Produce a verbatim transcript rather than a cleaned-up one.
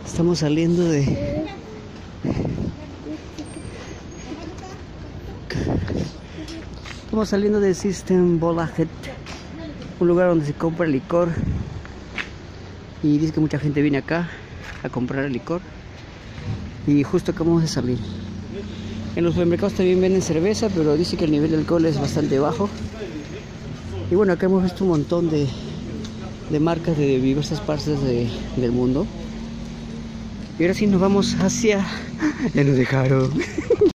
Estamos saliendo de... Estamos saliendo de Systembolaget, un lugar donde se compra licor. Y dice que mucha gente viene acá a comprar licor. Y justo acabamos de salir. En los supermercados también venden cerveza, pero dice que el nivel de alcohol es bastante bajo. Y bueno, acá hemos visto un montón de, de marcas de diversas partes de, del mundo. Y ahora sí nos vamos hacia... Ya nos dejaron.